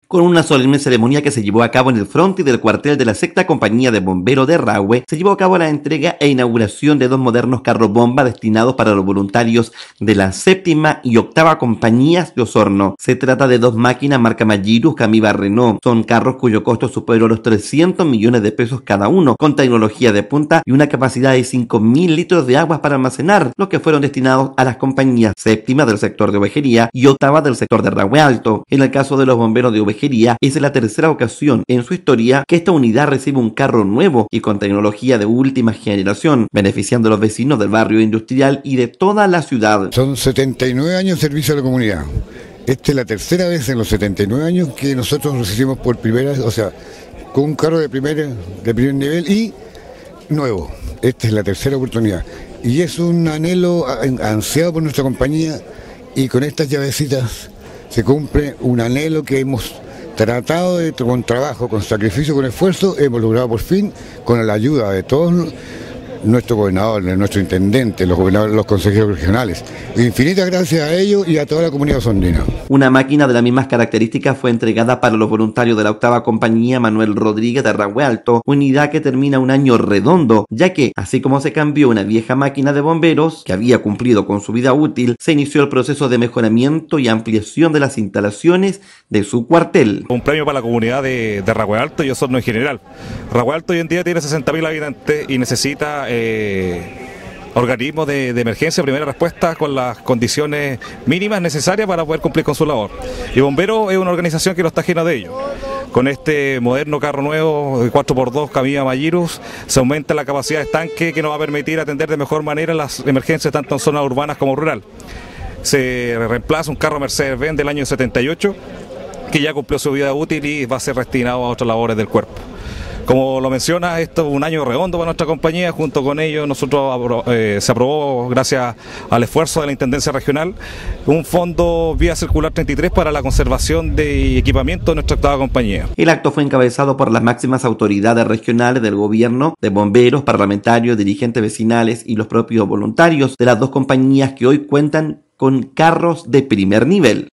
Con una solemne ceremonia que se llevó a cabo en el frontis del cuartel de la Sexta Compañía de Bomberos de Rahue, se llevó a cabo la entrega e inauguración de dos modernos carros bomba destinados para los voluntarios de la Séptima y Octava Compañías de Osorno. Se trata de dos máquinas marca Magirus Camiva Renault. Son carros cuyo costo supera los 300 millones de pesos cada uno, con tecnología de punta y una capacidad de 5.000 litros de agua para almacenar, los que fueron destinados a las compañías Séptima del sector de Ovejería y Octava del sector de Rahue Alto. En el caso de los bomberos de Ovejería, es la tercera ocasión en su historia que esta unidad recibe un carro nuevo y con tecnología de última generación, beneficiando a los vecinos del barrio industrial y de toda la ciudad. Son 79 años de servicio a la comunidad. Esta es la tercera vez en los 79 años que nosotros recibimos por primera vez, o sea, con un carro de primer nivel y nuevo. Esta es la tercera oportunidad. Y es un anhelo ansiado por nuestra compañía, y con estas llavecitas se cumple un anhelo que hemos tratado de, con trabajo, con sacrificio, con esfuerzo, hemos logrado por fin, con la ayuda de todos, nuestro gobernador, nuestro intendente, los gobernadores, los consejeros regionales. Infinitas gracias a ellos y a toda la comunidad osornina. Una máquina de las mismas características fue entregada para los voluntarios de la Octava Compañía Manuel Rodríguez de Rahue Alto, unidad que termina un año redondo, ya que, así como se cambió una vieja máquina de bomberos, que había cumplido con su vida útil, se inició el proceso de mejoramiento y ampliación de las instalaciones de su cuartel. Un premio para la comunidad de Rahue Alto y Osorno en general. Rahue Alto hoy en día tiene 60.000 habitantes y necesita organismos de emergencia, primera respuesta, con las condiciones mínimas necesarias para poder cumplir con su labor. Y Bomberos es una organización que no está ajena de ello. Con este moderno carro nuevo de 4x2 Camiva Magirus se aumenta la capacidad de estanque, que nos va a permitir atender de mejor manera las emergencias tanto en zonas urbanas como rural. Se reemplaza un carro Mercedes-Benz del año 78 que ya cumplió su vida útil y va a ser destinado a otras labores del cuerpo. Como lo menciona, esto es un año redondo para nuestra compañía. Junto con ello se aprobó, gracias al esfuerzo de la Intendencia Regional, un fondo Vía Circular 33 para la conservación de equipamiento de nuestra octava compañía. El acto fue encabezado por las máximas autoridades regionales del gobierno, de bomberos, parlamentarios, dirigentes vecinales y los propios voluntarios de las dos compañías que hoy cuentan con carros de primer nivel.